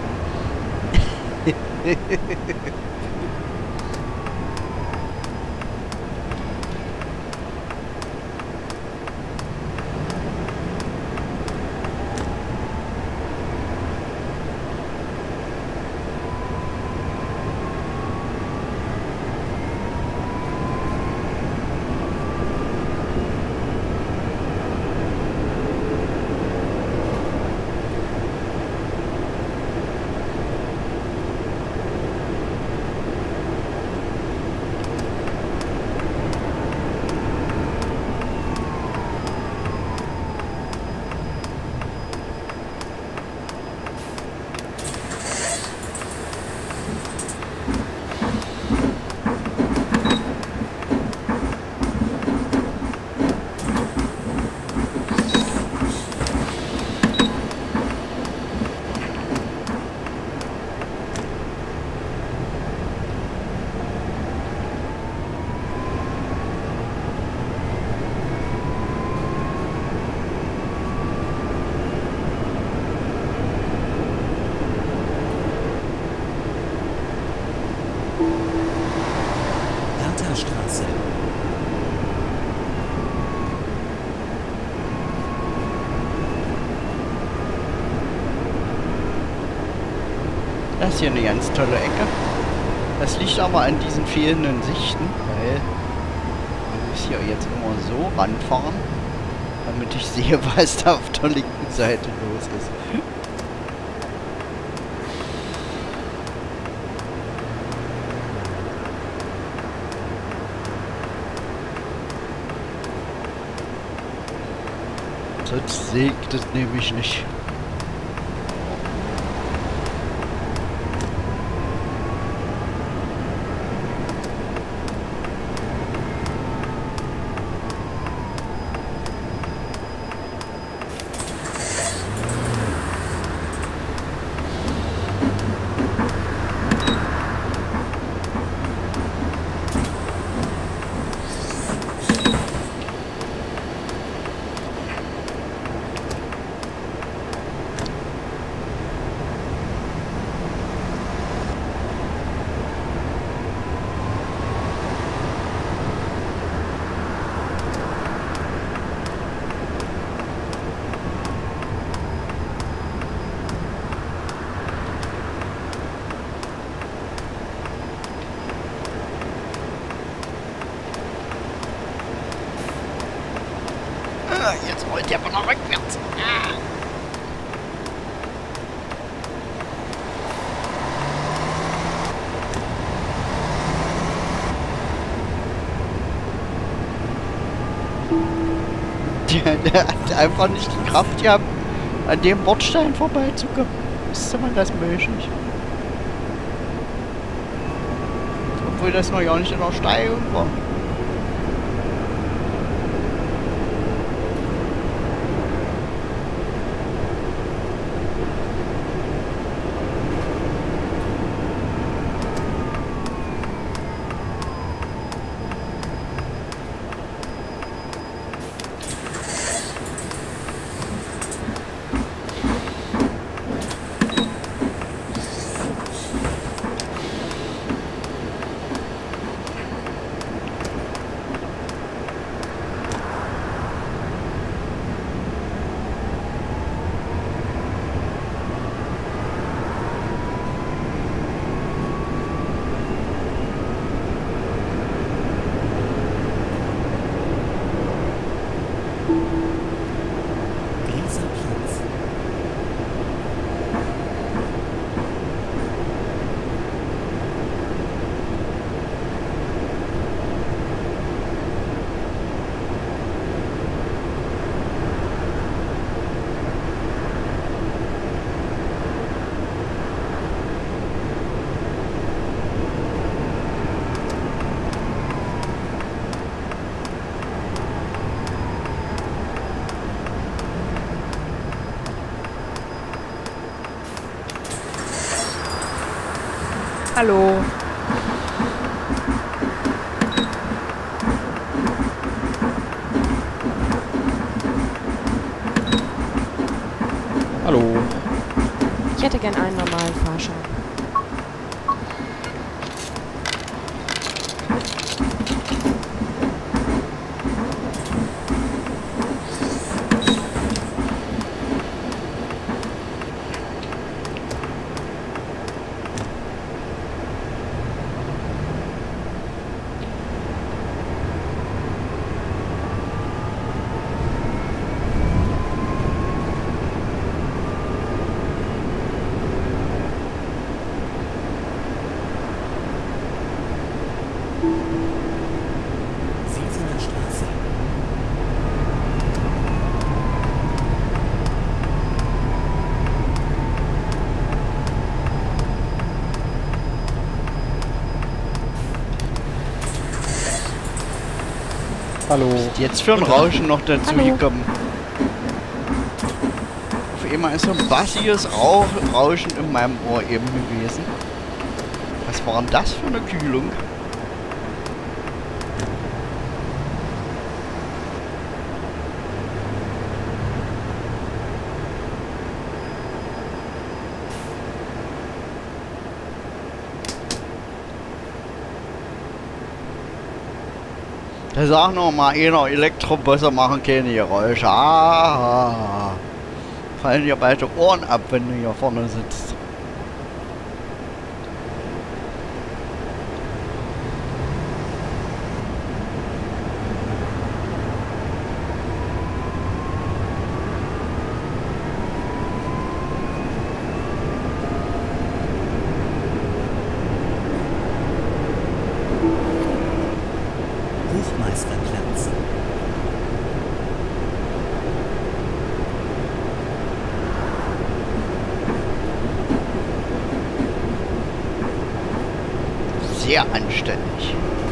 Hertha-Straße. Das ist hier eine ganz tolle Ecke. Das liegt aber an diesen fehlenden Sichten, weil man muss hier jetzt immer so ranfahren, damit ich sehe, was da auf der linken Seite los ist. Sonst sägt es nämlich nicht. Jetzt rollt der aber noch rückwärts. Ah. Der, der hat einfach nicht die Kraft gehabt, an dem Bordstein vorbeizukommen. Ist man das möglich? Obwohl das noch ja nicht in der Steigung war. Hallo. Hallo. Ich hätte gern einen normalen Fahrschein. Sesener Straße. Hallo. Jetzt für ein Rauschen noch dazu Hallo. gekommen. Auf einmal ist so ein bassiges Rauch, Rauschen in meinem Ohr eben gewesen. Was war denn das für eine Kühlung? Da sag noch mal einer, Elektrobusse machen keine Geräusche. Ah, fallen dir beide Ohren ab, wenn du hier vorne sitzt. Hochmeisterplatz. sehr anständig.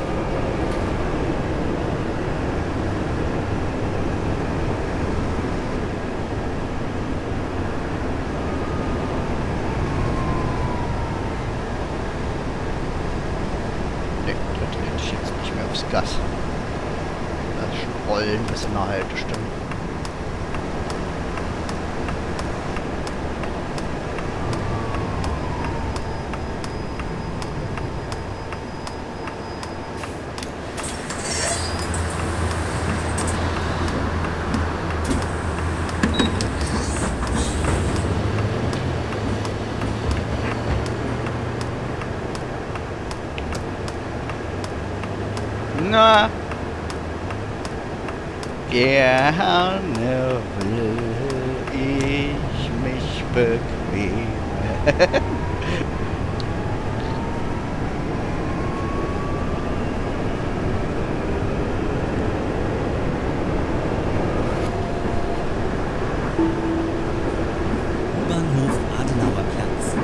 Ne, da trete ich jetzt nicht mehr aufs Gas. Das Schrollen bis in der Haltestelle. Na, gerne will ich mich bequemen. U-Bahnhof Adenauer Platz.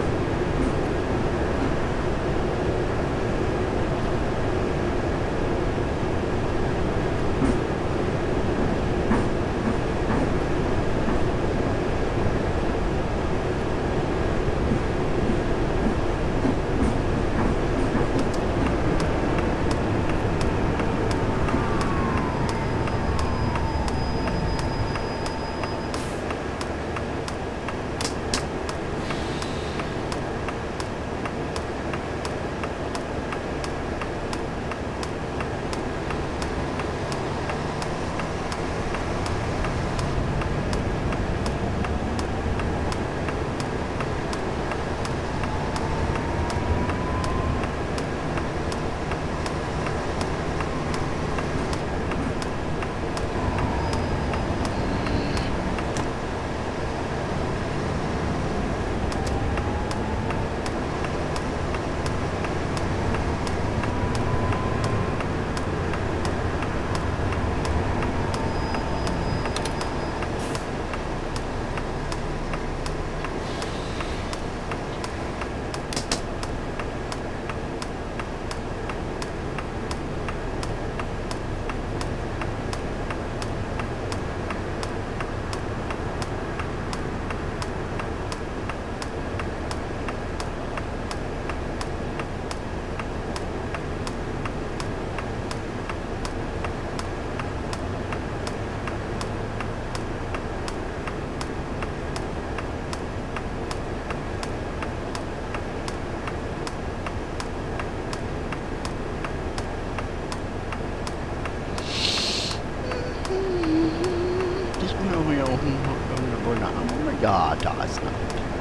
Ja, da ist eine.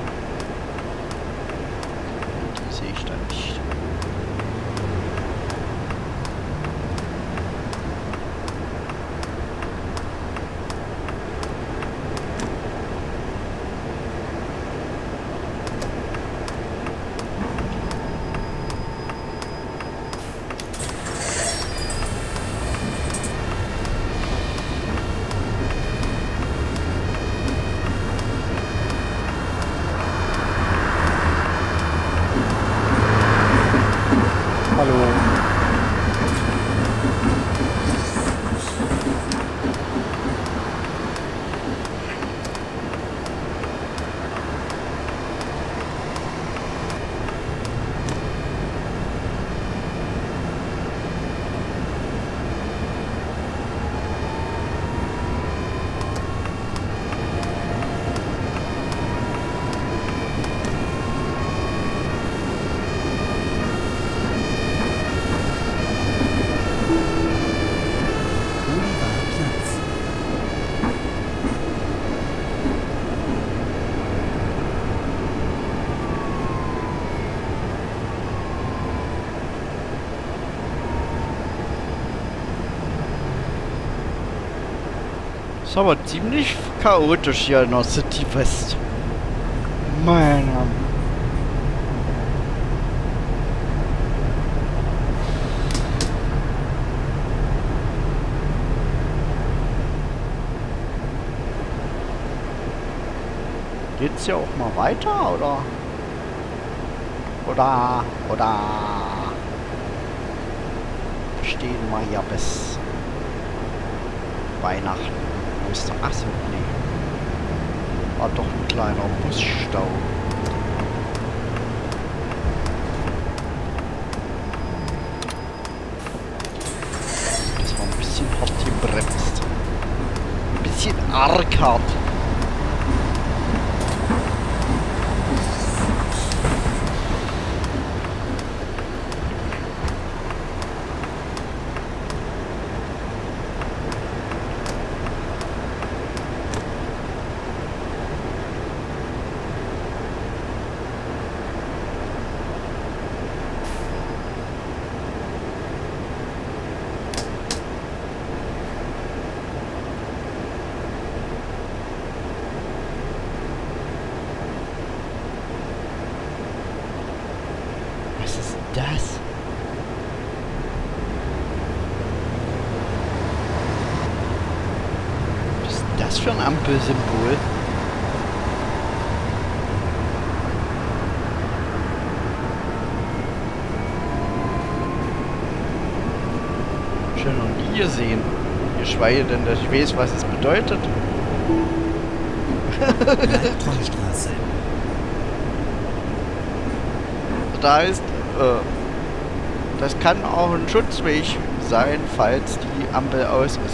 Die sehe ich da nicht. Ist aber ziemlich chaotisch hier in der City West. Meiner. Geht's ja auch mal weiter, oder? Oder? Oder? stehen wir ja bis Weihnachten. Wo ist der? Achso, nee. War doch ein kleiner Busstau. Das war ein bisschen hart gebremst. Ein bisschen arg hart. Was ist das? Was ist das für ein Ampelsymbol? Schon noch nie gesehen. Geschweige denn, dass ich weiß, was es bedeutet. Trollstraße. Da heißt, äh, das kann auch ein Schutzweg sein, falls die Ampel aus ist.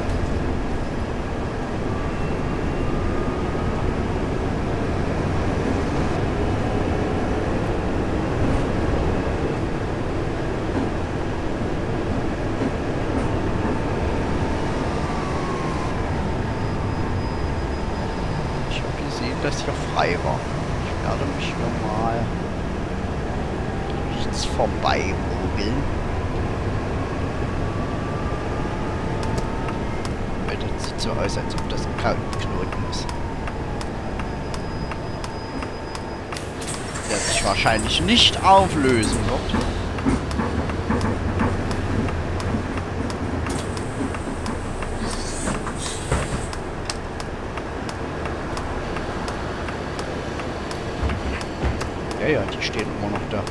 Ich habe gesehen, dass hier frei war. Ich werde mich normal rechts vorbei mogeln. Weil das sieht so aus, als ob das ein Knoten ist. Der sich wahrscheinlich nicht auflösen wird. Ja, ja, die stehen immer noch da.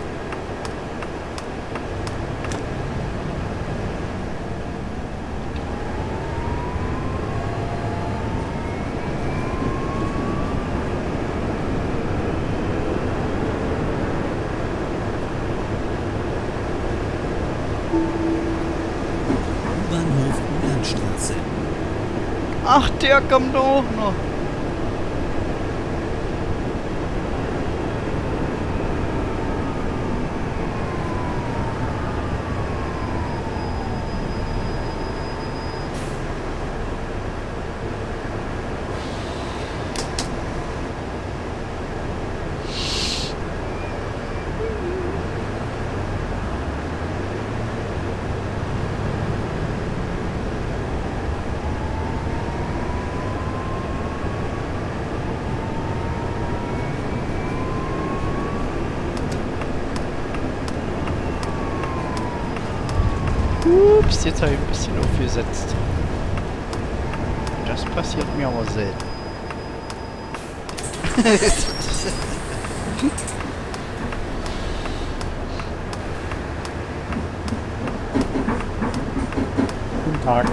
U-Bahnhof Landstraße. Ach, der kommt auch noch. Ups, jetzt habe ich ein bisschen aufgesetzt. Das passiert mir aber selten. Guten Tag.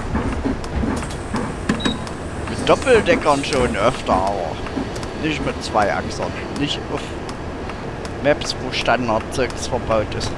Mit Doppeldeckern schon öfter, aber nicht mit zwei Achsern. Nicht auf Maps, wo Standardzeugs verbaut ist.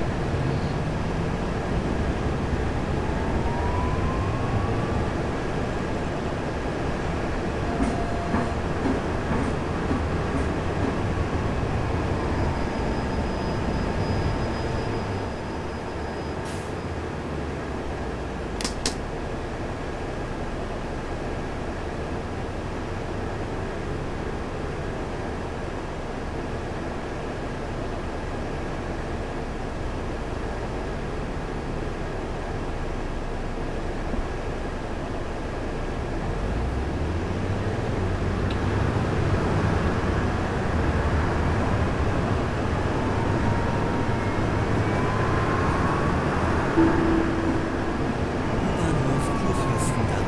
U-Bahnhof Kurfürstendamm.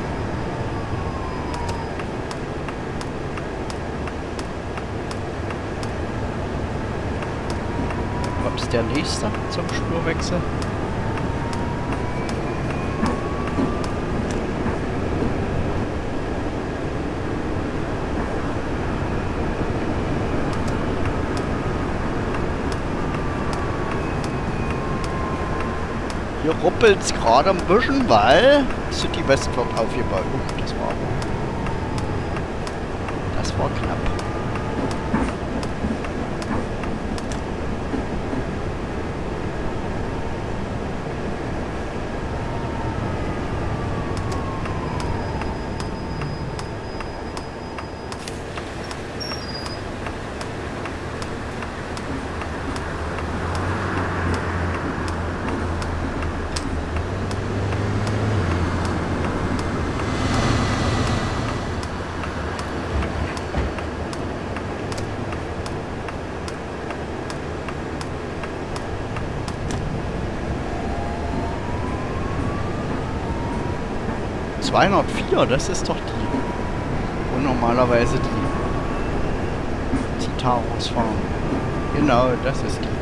Ob es der nächste zum Spurwechsel? Hier ruppelt es gerade ein bisschen, weil City West wird aufgebaut. Oh, das war Das war knapp. zweihundertvier, das ist doch die, wo normalerweise die Citaros fahren. Genau, das ist die.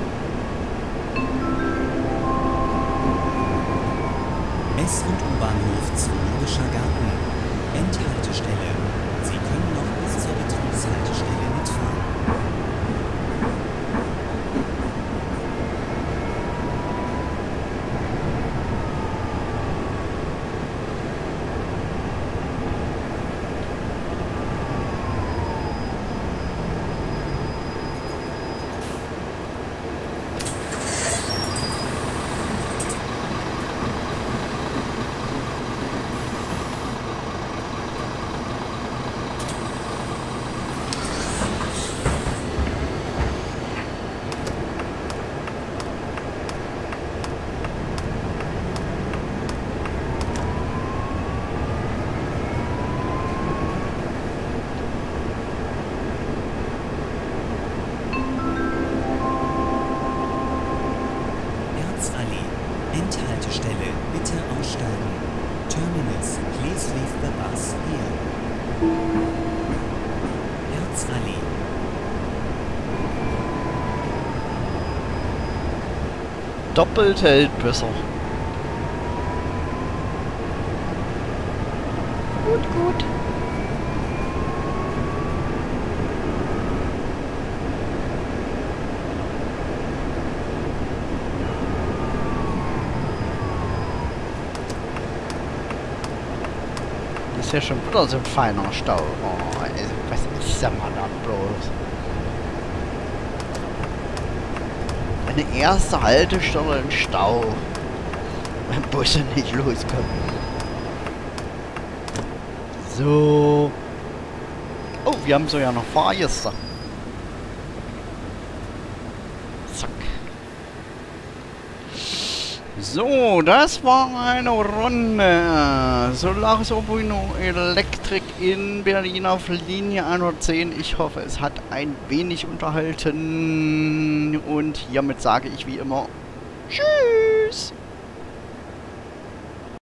S- und U-Bahnhof Zoologischer Garten. Endhaltestelle. Sie können noch bis zur Betriebshaltestelle mitfahren. Erzallee. Endhaltestelle. Bitte aussteigen. Terminus. Please leave the bus here. Erzallee. Doppelt hält besser. Gut, gut. Das ist ja schon wieder so ein feiner Stau. Oh, ey, was ist denn mal da bloß? Eine erste Haltestelle im Stau. Wenn Busse nicht loskommen. So. Oh, wir haben so ja noch Fahrgäste. Zack. So, das war eine Runde. Solaris Urbino Elektrik in Berlin auf Linie hundertzehn. Ich hoffe, es hat ein wenig unterhalten. Und hiermit sage ich wie immer Tschüss.